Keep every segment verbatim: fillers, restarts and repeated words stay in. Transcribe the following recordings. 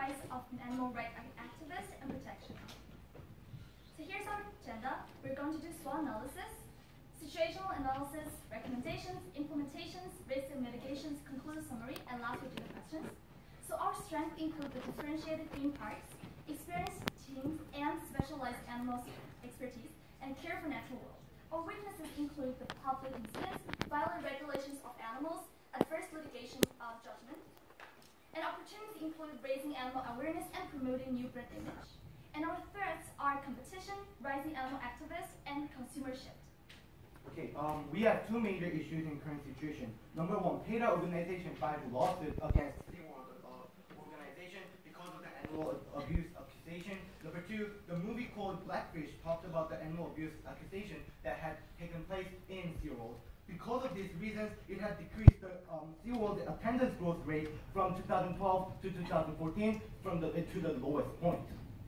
rise of an animal rights activist and protection. So here's our agenda. We're going to do SWOT analysis, situational analysis, recommendations, implementations, risk and mitigations, conclusive summary, and last we do the questions. So our strengths include the differentiated theme parks, experienced teams, and specialized animal expertise, and care for natural world. Our weaknesses include the public incidents, violent regulations of animals, adverse litigation of judgment, and opportunities include raising animal awareness and promoting new brand image. And our threats are competition, rising animal activists, and consumer shift. Okay, um, we have two major issues in current situation. Number one, PETA organization filed a lawsuit against SeaWorld uh, organization because of the animal abuse accusation. Number two, the movie called Blackfish talked about the animal abuse accusation that had taken place in SeaWorld. Because of these reasons, it has decreased the um, SeaWorld attendance growth rate from two thousand twelve to two thousand fourteen from the, to the lowest point.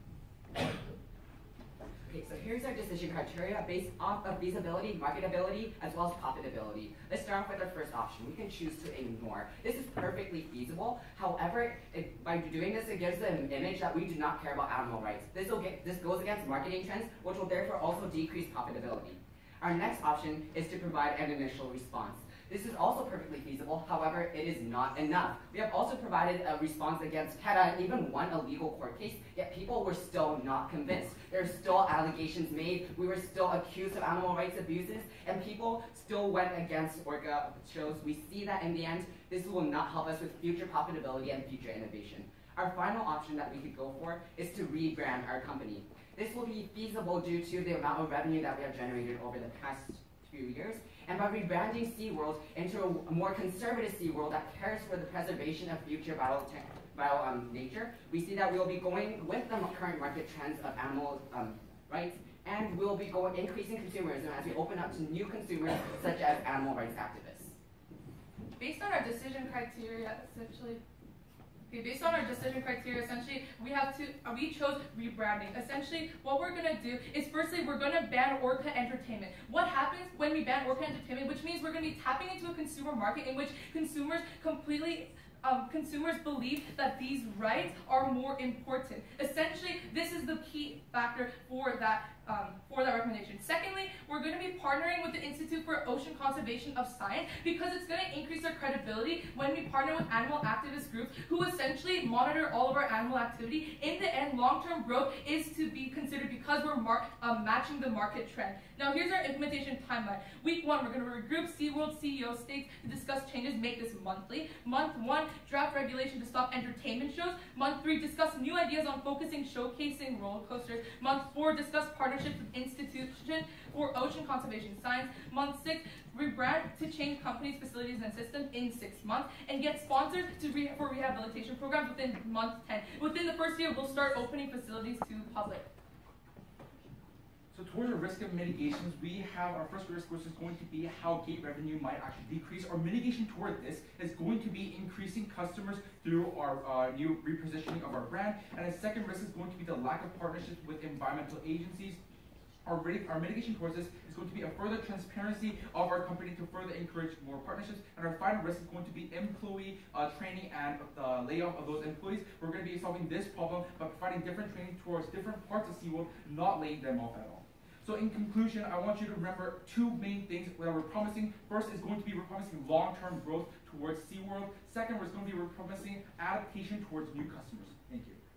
Okay, so here's our decision criteria based off of feasibility, marketability, as well as profitability. Let's start off with our first option. We can choose to ignore. This is perfectly feasible. However, it, by doing this, it gives the image that we do not care about animal rights. This will get this goes against marketing trends, which will therefore also decrease profitability. Our next option is to provide an initial response. This is also perfectly feasible, however, it is not enough. We have also provided a response against PETA and even won a legal court case, yet people were still not convinced. There are still allegations made, we were still accused of animal rights abuses, and people still went against Orca shows. We see that in the end, this will not help us with future profitability and future innovation. Our final option that we could go for is to rebrand our company. This will be feasible due to the amount of revenue that we have generated over the past few years, and by rebranding SeaWorld into a more conservative SeaWorld that cares for the preservation of future bio, bio um, nature, we see that we will be going with the current market trends of animal um, rights, and we'll be going increasing consumerism as we open up to new consumers such as animal rights activists. Based on our decision criteria, essentially, Okay, based on our decision criteria, essentially, we have to, uh, we chose rebranding. Essentially, what we're gonna do is firstly, we're gonna ban Orca Entertainment. What happens when we ban Orca Entertainment, which means we're gonna be tapping into a consumer market in which consumers completely Um, consumers believe that these rights are more important. Essentially, this is the key factor for that um, for that recommendation. Secondly, we're going to be partnering with the Institute for Ocean Conservation of Science because it's going to increase our credibility when we partner with animal activist groups who essentially monitor all of our animal activity. In the end, long-term growth is to be considered because we're mar um, matching the market trend. Now, here's our implementation timeline. Week one, we're going to regroup SeaWorld C E O states to discuss changes, make this monthly. Month one, draft regulation to stop entertainment shows. Month three, discuss new ideas on focusing, showcasing roller coasters. Month four, discuss partnerships with institutions for ocean conservation science. Month six, rebrand to change companies, facilities, and systems in six months. And get sponsors to re for rehabilitation programs within month ten. Within the first year, we'll start opening facilities to public. So towards the risk of mitigations, we have our first risk, which is going to be how gate revenue might actually decrease. Our mitigation toward this is going to be increasing customers through our uh, new repositioning of our brand. And the second risk is going to be the lack of partnerships with environmental agencies. Our, our mitigation towards this is going to be a further transparency of our company to further encourage more partnerships. And our final risk is going to be employee uh, training and the layoff of those employees. We're going to be solving this problem by providing different training towards different parts of SeaWorld, not laying them off at all. So in conclusion, I want you to remember two main things that we're promising. First is going to be we're promising long-term growth towards SeaWorld. Second, we're going to be we're promising adaptation towards new customers. Thank you.